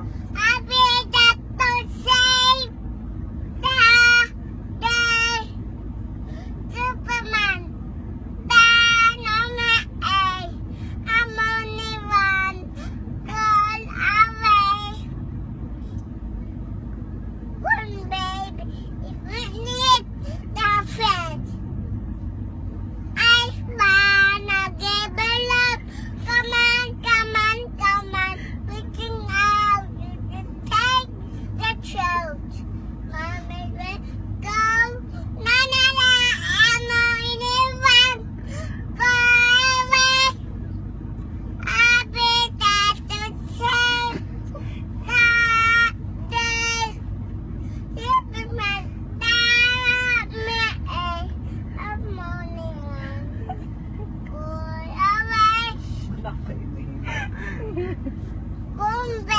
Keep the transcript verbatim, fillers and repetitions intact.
I be that to save the day. Superman. I'm only one girl away. One baby, if we need the friends. I wanna give a love. Come on, come on, come on. Reaching out, you can take the truth. Mommy will go. Na na na, I'm only one. Forever. I'll be there to save the day. Superman, love me. I'm only one boy away. Wala kayo. Boom,